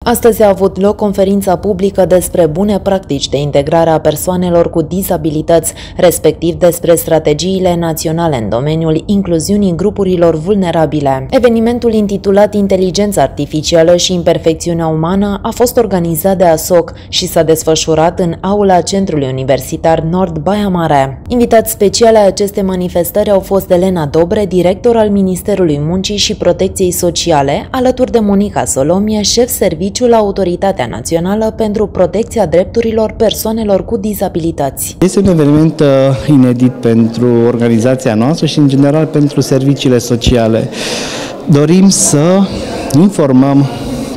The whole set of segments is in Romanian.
Astăzi a avut loc conferința publică despre bune practici de integrare a persoanelor cu dizabilități, respectiv despre strategiile naționale în domeniul incluziunii grupurilor vulnerabile. Evenimentul intitulat Inteligența artificială și imperfecțiunea umană a fost organizat de ASOC și s-a desfășurat în aula Centrului Universitar Nord Baia Mare. Invitați speciale ai acestei manifestări au fost Elena Dobre, director al Ministerului Muncii și Protecției Sociale, alături de Monica Solomie, șef serviciu la Autoritatea Națională pentru Protecția Drepturilor Persoanelor cu Dizabilități. Este un eveniment inedit pentru organizația noastră și, în general, pentru serviciile sociale. Dorim să informăm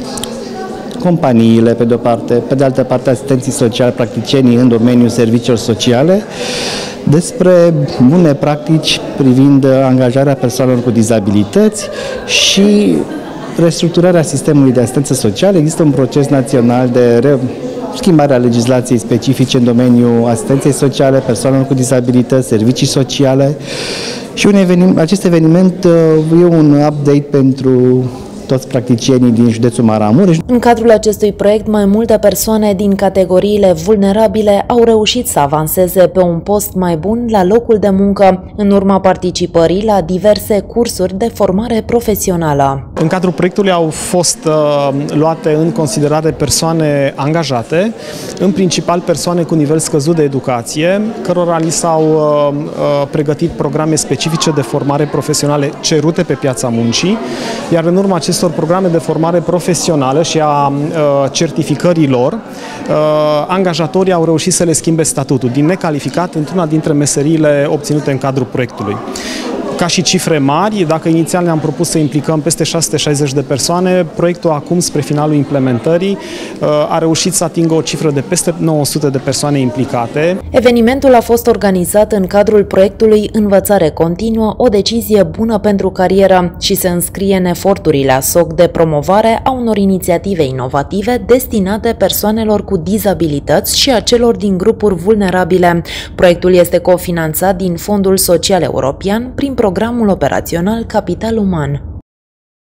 companiile, pe de-o parte, pe de altă parte asistenții sociali, practicienii în domeniul serviciilor sociale, despre bune practici privind angajarea persoanelor cu dizabilități și restructurarea sistemului de asistență socială. Există un proces național de schimbare a legislației specifice în domeniul asistenței sociale, persoanelor cu dizabilități, servicii sociale și acest eveniment e un update pentru toți practicienii din județul Maramureș. În cadrul acestui proiect, mai multe persoane din categoriile vulnerabile au reușit să avanseze pe un post mai bun la locul de muncă, în urma participării la diverse cursuri de formare profesională. În cadrul proiectului au fost luate în considerare persoane angajate, în principal persoane cu nivel scăzut de educație, cărora li s-au pregătit programe specifice de formare profesionale cerute pe piața muncii, iar în urma acestor programe de formare profesională și a certificării lor, angajatorii au reușit să le schimbe statutul din necalificat într-una dintre meseriile obținute în cadrul proiectului. Ca și cifre mari, dacă inițial ne-am propus să implicăm peste 660 de persoane, proiectul acum, spre finalul implementării, a reușit să atingă o cifră de peste 900 de persoane implicate. Evenimentul a fost organizat în cadrul proiectului Învățare Continuă, o decizie bună pentru carieră și se înscrie în eforturile ASOC de promovare a unor inițiative inovative destinate persoanelor cu dizabilități și a celor din grupuri vulnerabile. Proiectul este cofinanțat din Fondul Social European prin Programul Operațional Capital Uman.